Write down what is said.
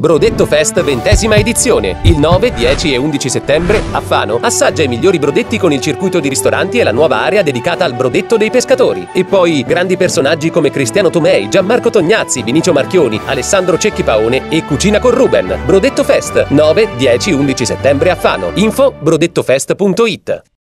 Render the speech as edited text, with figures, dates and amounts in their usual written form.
Brodetto Fest 20ª edizione. Il 9, 10 e 11 settembre a Fano assaggia i migliori brodetti con il circuito di ristoranti e la nuova area dedicata al brodetto dei pescatori. E poi grandi personaggi come Cristiano Tomei, Gianmarco Tognazzi, Vinicio Marchioni, Alessandro Cecchi Paone e Cucina con Ruben. Brodetto Fest 9, 10, 11 settembre a Fano. Info brodettofest.it.